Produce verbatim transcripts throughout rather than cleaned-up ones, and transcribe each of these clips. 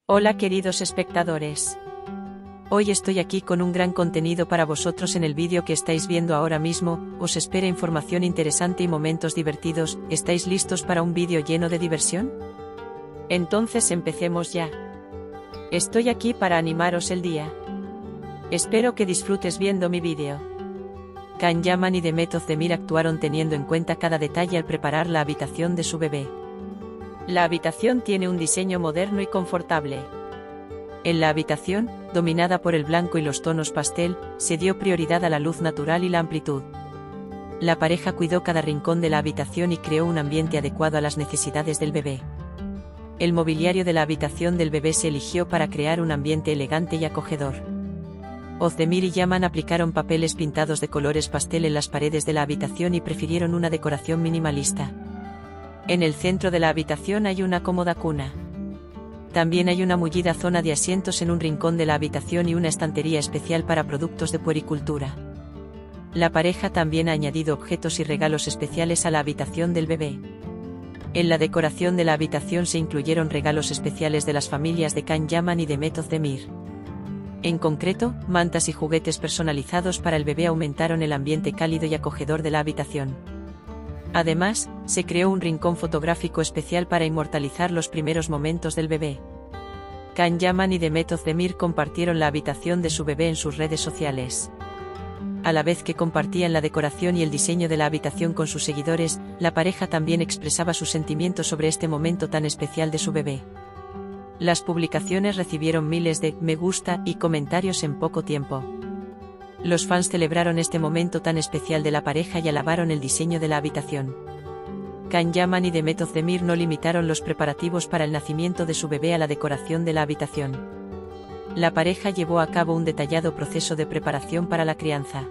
Hola queridos espectadores. Hoy estoy aquí con un gran contenido para vosotros en el vídeo que estáis viendo ahora mismo. Os espera información interesante y momentos divertidos. ¿Estáis listos para un vídeo lleno de diversión? Entonces empecemos ya. Estoy aquí para animaros el día. Espero que disfrutes viendo mi vídeo. Can Yaman y Demet Özdemir actuaron teniendo en cuenta cada detalle al preparar la habitación de su bebé. La habitación tiene un diseño moderno y confortable. En la habitación, dominada por el blanco y los tonos pastel, se dio prioridad a la luz natural y la amplitud. La pareja cuidó cada rincón de la habitación y creó un ambiente adecuado a las necesidades del bebé. El mobiliario de la habitación del bebé se eligió para crear un ambiente elegante y acogedor. Özdemir y Yaman aplicaron papeles pintados de colores pastel en las paredes de la habitación y prefirieron una decoración minimalista. En el centro de la habitación hay una cómoda cuna. También hay una mullida zona de asientos en un rincón de la habitación y una estantería especial para productos de puericultura. La pareja también ha añadido objetos y regalos especiales a la habitación del bebé. En la decoración de la habitación se incluyeron regalos especiales de las familias de Can Yaman y Demet Özdemir. En concreto, mantas y juguetes personalizados para el bebé aumentaron el ambiente cálido y acogedor de la habitación. Además, se creó un rincón fotográfico especial para inmortalizar los primeros momentos del bebé. Can Yaman y Demet Özdemir compartieron la habitación de su bebé en sus redes sociales. A la vez que compartían la decoración y el diseño de la habitación con sus seguidores, la pareja también expresaba sus sentimientos sobre este momento tan especial de su bebé. Las publicaciones recibieron miles de me gusta y comentarios en poco tiempo. Los fans celebraron este momento tan especial de la pareja y alabaron el diseño de la habitación. Can Yaman y Demet Özdemir no limitaron los preparativos para el nacimiento de su bebé a la decoración de la habitación. La pareja llevó a cabo un detallado proceso de preparación para la crianza.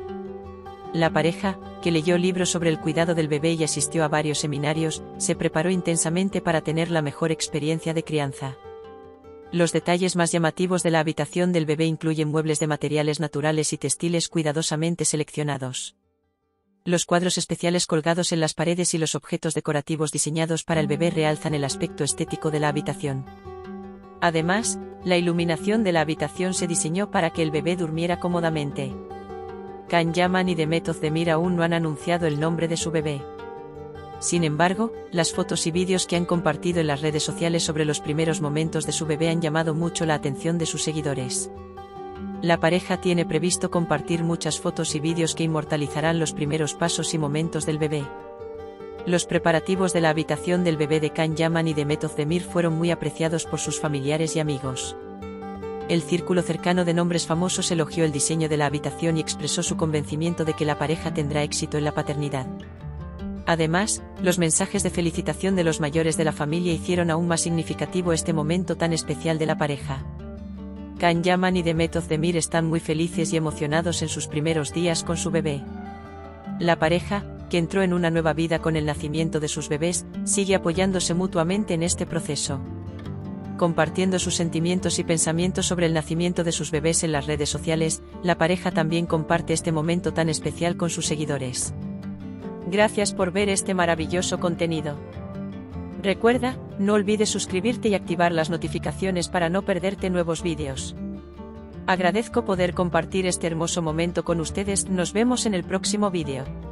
La pareja, que leyó libros sobre el cuidado del bebé y asistió a varios seminarios, se preparó intensamente para tener la mejor experiencia de crianza. Los detalles más llamativos de la habitación del bebé incluyen muebles de materiales naturales y textiles cuidadosamente seleccionados. Los cuadros especiales colgados en las paredes y los objetos decorativos diseñados para el bebé realzan el aspecto estético de la habitación. Además, la iluminación de la habitación se diseñó para que el bebé durmiera cómodamente. Can Yaman y Demet Özdemir aún no han anunciado el nombre de su bebé. Sin embargo, las fotos y vídeos que han compartido en las redes sociales sobre los primeros momentos de su bebé han llamado mucho la atención de sus seguidores. La pareja tiene previsto compartir muchas fotos y vídeos que inmortalizarán los primeros pasos y momentos del bebé. Los preparativos de la habitación del bebé de Can Yaman y Demet Özdemir fueron muy apreciados por sus familiares y amigos. El círculo cercano de nombres famosos elogió el diseño de la habitación y expresó su convencimiento de que la pareja tendrá éxito en la paternidad. Además, los mensajes de felicitación de los mayores de la familia hicieron aún más significativo este momento tan especial de la pareja. Can Yaman y Demet Özdemir están muy felices y emocionados en sus primeros días con su bebé. La pareja, que entró en una nueva vida con el nacimiento de sus bebés, sigue apoyándose mutuamente en este proceso. Compartiendo sus sentimientos y pensamientos sobre el nacimiento de sus bebés en las redes sociales, la pareja también comparte este momento tan especial con sus seguidores. Gracias por ver este maravilloso contenido. Recuerda, no olvides suscribirte y activar las notificaciones para no perderte nuevos vídeos. Agradezco poder compartir este hermoso momento con ustedes. Nos vemos en el próximo vídeo.